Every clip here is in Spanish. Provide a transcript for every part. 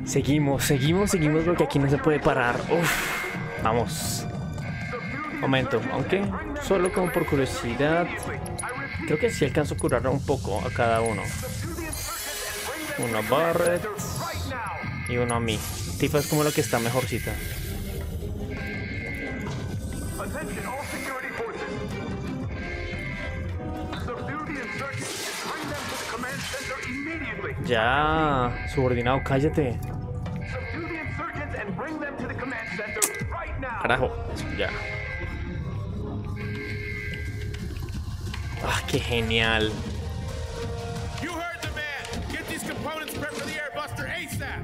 Seguimos porque aquí no se puede parar. Uf, vamos. Momento, aunque solo como por curiosidad. Creo que sí alcanzo a curar un poco a cada uno. Uno a Barret y uno a mí. Tifa es como la que está mejorcita. Ya, subordinado, cállate. Carajo, ya. Ah, qué genial. You heard the man. Get these components prepped for the airbuster ASAP.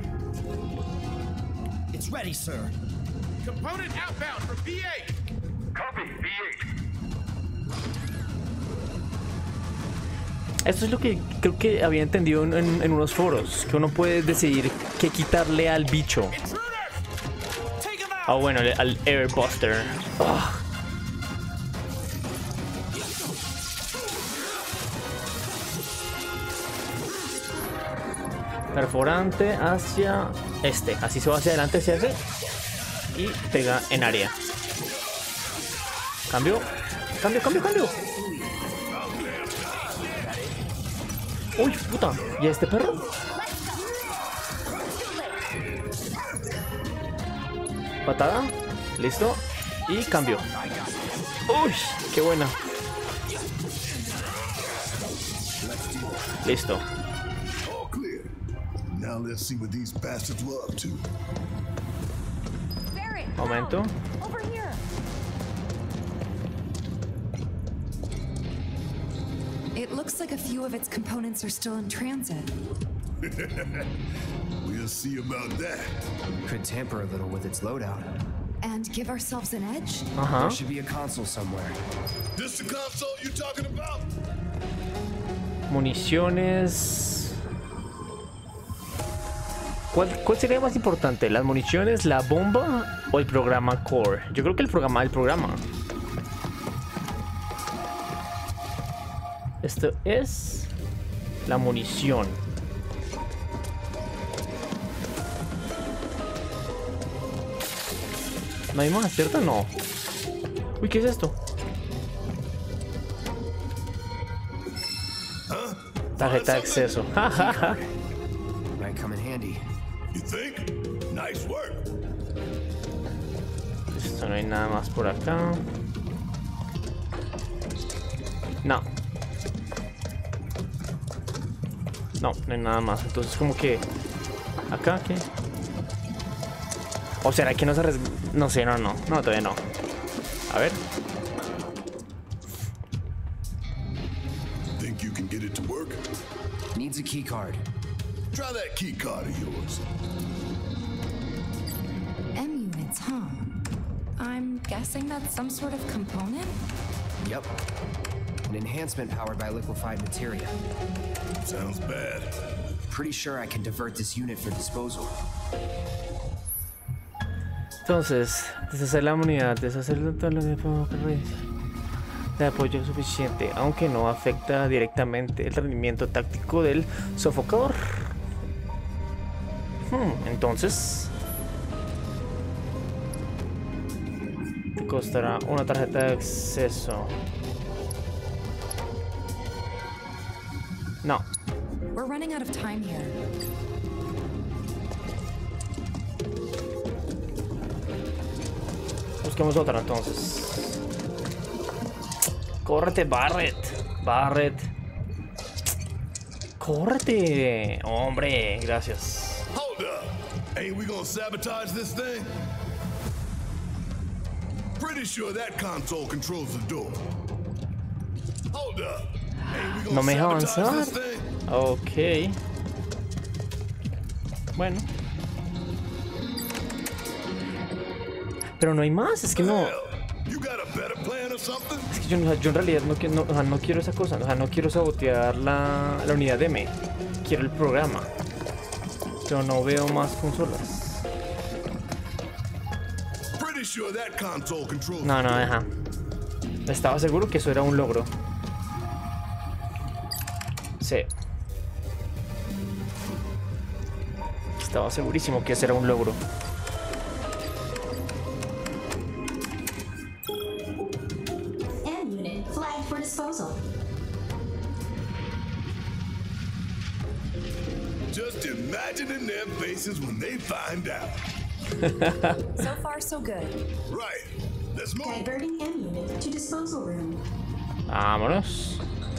It's ready, sir. Component outbound for P8. Copy, P8. Esto es lo que creo que había entendido en unos foros, que uno puede decidir qué quitarle al bicho. Ah, bueno, al Airbuster. Oh. Perforante hacia este. Así se va hacia adelante, hacia ese. Y pega en área. Cambio. Cambio. Uy, puta. ¿Y este perro? Patada. Listo. Y cambio. Uy, qué buena. Listo. Momento. It looks like a few of its components are still in transit. We'll see about that. Could tamper a little with its loadout. And give ourselves an edge? There should be a console somewhere. This the console you talking about? Municiones. ¿Cuál sería más importante? ¿Las municiones, la bomba o el programa Core? Yo creo que el programa. Esto es la munición. ¿No hay más, cierto? No. Uy, ¿qué es esto? Tarjeta de acceso. Might come in handy. You think? Nice work. Esto no hay nada más por acá. No. No hay nada más. Entonces como que... ¿Acá qué? ¿O será que no se No sé, no, todavía no. A ver. Think you can get it to work? Needs a key card. Try that key card of yours. M-units, huh? I'm guessing that's some sort of component? Yep. An enhancement powered by liquefied materia. Sounds bad. Pretty sure I can divert this unit for disposal. Entonces, deshacer la unidad, deshacer todo lo que puedo de apoyo suficiente, aunque no afecta directamente el rendimiento táctico del sofocador. Entonces, te costará una tarjeta de acceso. No. We're running out of time here. Busquemos otra entonces. Córrete, Barret. Córrete. Hombre, gracias. Hold up. Ain't we gonna sabotage this thing? Pretty sure that console controls the door. Hold up. Ain't we gonna No me deja sabotage avanzar. this thing? Ok. Bueno. Pero no hay más, es que no. You got a better plan or something? Es que yo en realidad no quiero esa cosa. O sea, no quiero sabotear la unidad M. Quiero el programa. Pero no veo más consolas. Pretty sure that console controls No, deja. Estaba seguro que eso era un logro. Sí. Estaba segurísimo que ese era un logro. M unit flagged for disposal. Just imagining their faces when they find out. So far, so good. Right. Let's move. Diverting M unit to disposal room. Vámonos.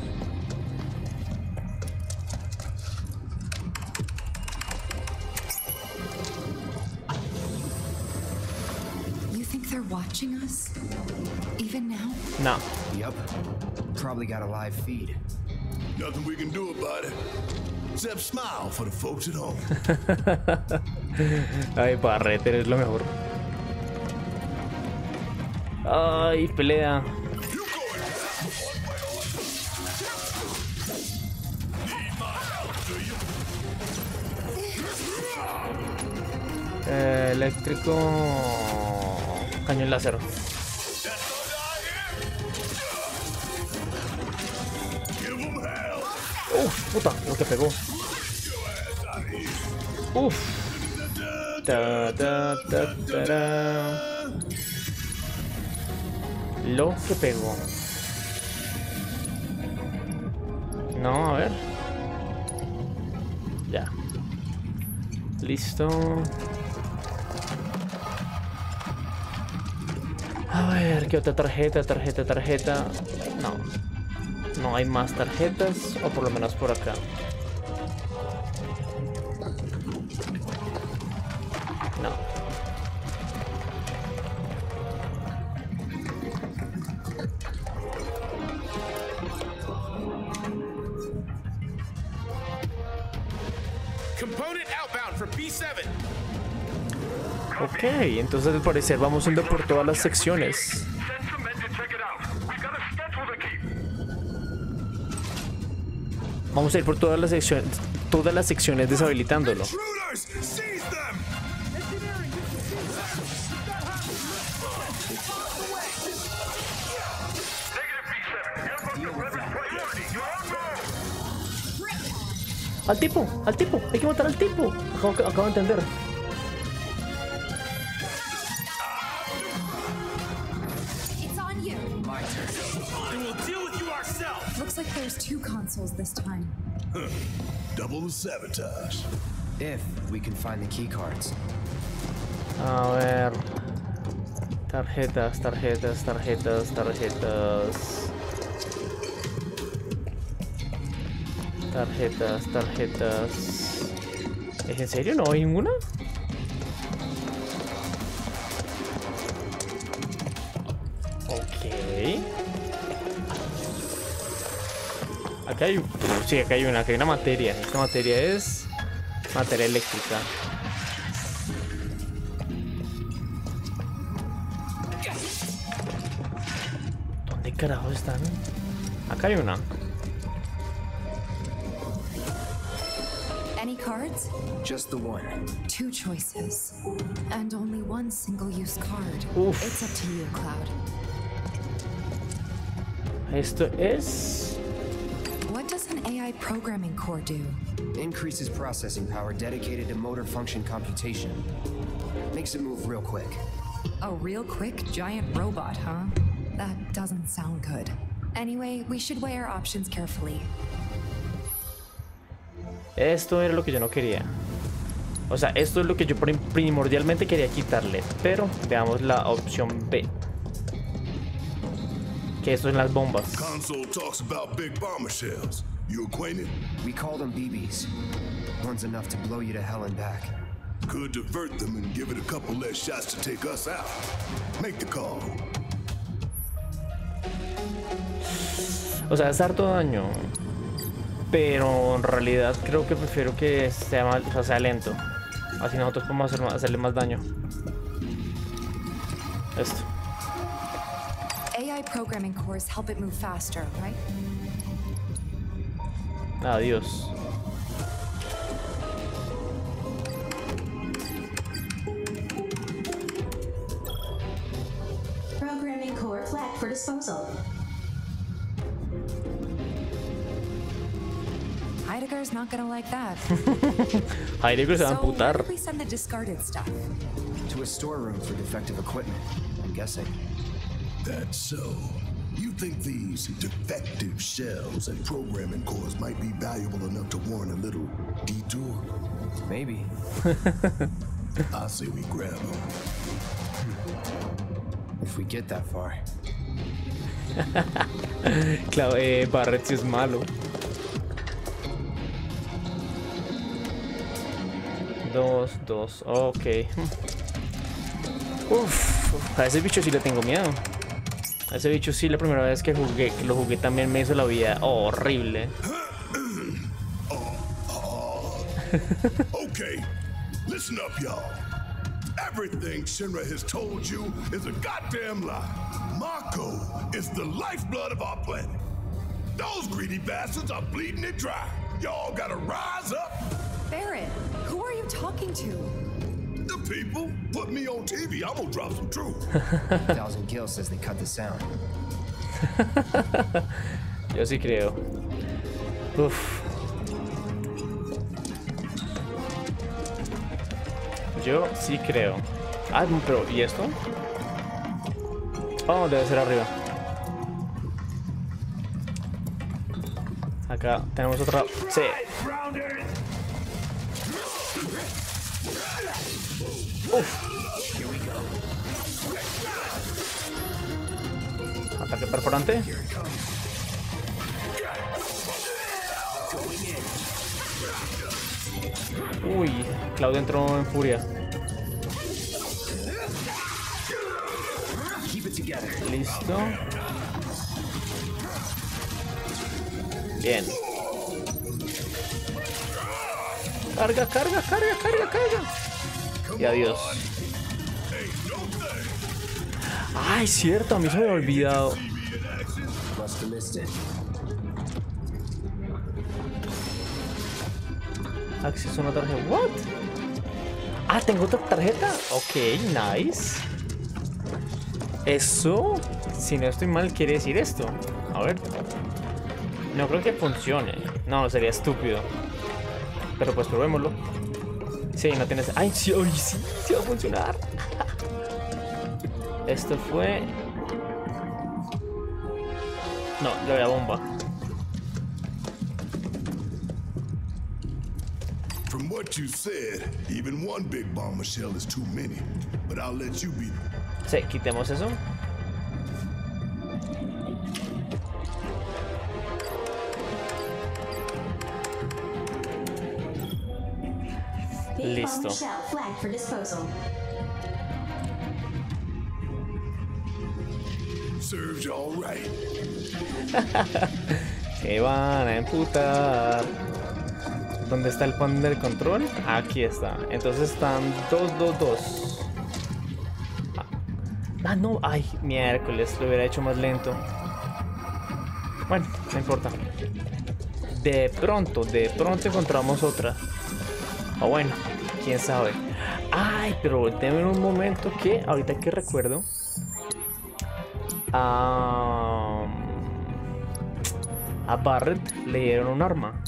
You think they're watching us? Even now? No. Yup. Probably got a live feed. Nothing we can do about it. Except smile for the folks at home. Ay, Barret, eres lo mejor. Ay, pelea. You go and need my help, do you? Eléctrico. Cañón láser. That's what I hear. Give them hell. Uf, puta, lo que pegó. Uf. Ta, ta, ta, ta, ta. Lo que pegó. No, a ver. Ya. Listo. A ver, ¿qué otra tarjeta? Tarjeta. No. No hay más tarjetas, o por lo menos por acá. No. Component outbound for B7. Ok, entonces al parecer vamos yendo por todas las secciones. Send some men to check it out. We've got a schedule to keep. Vamos a ir por todas las secciones deshabilitándolo. Intruders! Seize them! Negative B7. Airport weapons priority. You're on board. Al tipo, hay que matar al tipo. Acabo de entender. It's on you. My turn. We will deal with you ourselves. Looks like there's 2 consoles this time. Double the sabotage. If we can find the key cards. A ver. Tarjetas. ¿Es en serio? ¿No hay ninguna? Ok. Acá hay... Sí, acá hay una materia. Esta materia es... materia eléctrica. ¿Dónde carajo están? Acá hay una. Any cards? Just the one. 2 choices. And only 1 single-use card. Oof. It's up to you, Cloud. Esto es... What does an AI programming core do? Increases processing power dedicated to motor function computation. Makes it move real quick. A real quick giant robot, huh? That doesn't sound good. Anyway, we should weigh our options carefully. Esto era lo que yo no quería. O sea, esto es lo que yo primordialmente quería quitarle. Pero veamos la opción B. Que esto en las bombas. Console talks about big bomber shells. You acquainted? We call them BBs. One's enough to blow you to hell and back. Could divert them and give it a couple less shots to take us out. Make the call. O sea, es harto daño. Pero en realidad creo que prefiero que sea lento. Así nosotros podemos hacerle más daño. Esto. AI programming cores help it move faster, right? Adiós. Programming core flagged for disposal. Hi to go. Heideggger's not gonna like that. Heidegger se va a So where amputar. did we send the discarded stuff? To a storeroom for defective equipment, I'm guessing. That's so. You think these defective shells and programming cores might be valuable enough to warrant a little detour? Maybe. I say we grab them. If we get that far. Claro, Barret sí es malo. 2, 2, ok. Uf, a ese bicho sí le tengo miedo. A ese bicho sí, la primera vez que lo jugué también me hizo la vida horrible. Okay, listen up, y'all. Everything Shinra has told you is a goddamn lie. Mako is the lifeblood of our planet. Those greedy bastards are bleeding it dry. Y'all gotta rise up. Barret, who are you talking to? The people put me on TV. I'm gonna drop some truth. 1000 Gil says they cut the sound. Yo sí creo. Uf. Yo sí creo. Ah, pero ¿y esto? Oh, debe ser arriba. Acá tenemos otra. Sí. Uf. Ataque perforante. Uy, Claudio entró en furia. Listo. Bien. Carga, carga, carga, carga, carga. Y adiós. Ay, cierto, a mí se me había olvidado. Must have missed it. Acceso a una tarjeta. What? Ah, tengo otra tarjeta. Ok, nice. Eso, si no estoy mal, quiere decir esto. A ver. No creo que funcione. No, sería estúpido. Pero pues probémoslo. Sí, no tienes. Ay, sí, ay, sí, sí va a funcionar. Esto fue. No, le voy a bomba. From what you said, even one big bomber shell is too many. But I'll let you be. Sí, quitemos eso. Big Listo. bomber shell flagged for disposal. Serves you all right. Se van a emputar. ¿Dónde está el panel del control? Aquí está. Entonces están 2, 2, 2. Ah, no. Ay, miércoles. Lo hubiera hecho más lento. Bueno, no importa. De pronto encontramos otra. O bueno, quién sabe. Ay, pero volteame en un momento que ahorita que recuerdo. A Barret le dieron un arma.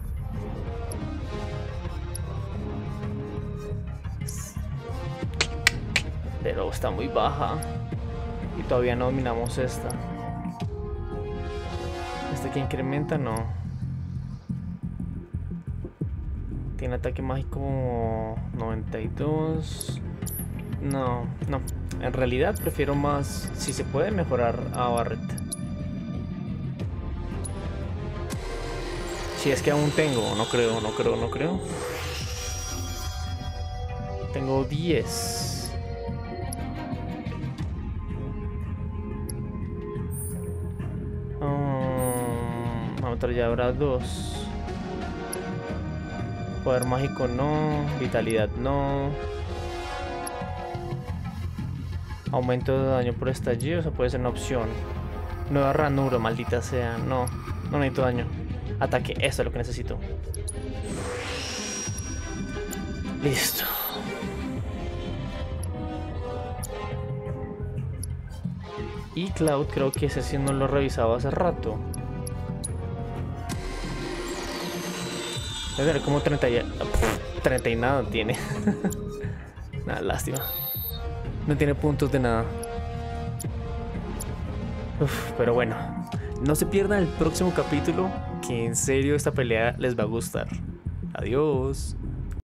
Pero está muy baja. Y todavía no dominamos esta. Esta que incrementa, no. Tiene ataque mágico 92. No, no. En realidad prefiero más, si se puede, mejorar a Barret. Si es que aún tengo, no creo. Tengo 10. Ametralladora 2. Poder mágico no. Vitalidad no. Aumento de daño por estallido, eso puede ser una opción. Nueva ranura, maldita sea. No, no necesito daño. Ataque, eso es lo que necesito. Listo. Y Cloud, creo que ese sí no lo he revisado hace rato. Debe tener como 30 y... 30 y nada tiene. Nada, lástima. No tiene puntos de nada. Pero bueno, no se pierdan el próximo capítulo, que en serio esta pelea les va a gustar. Adiós.